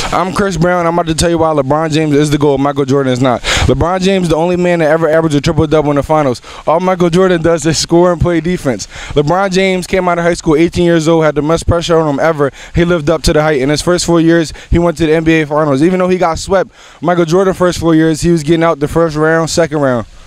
I'm Chris Brown. I'm about to tell you why LeBron James is the GOAT, Michael Jordan is not. LeBron James is the only man that ever averaged a triple-double in the finals. All Michael Jordan does is score and play defense. LeBron James came out of high school 18 years old, had the most pressure on him ever. He lived up to the height. In his first 4 years, he went to the NBA Finals. Even though he got swept, Michael Jordan first 4 years, he was getting out the first round, second round.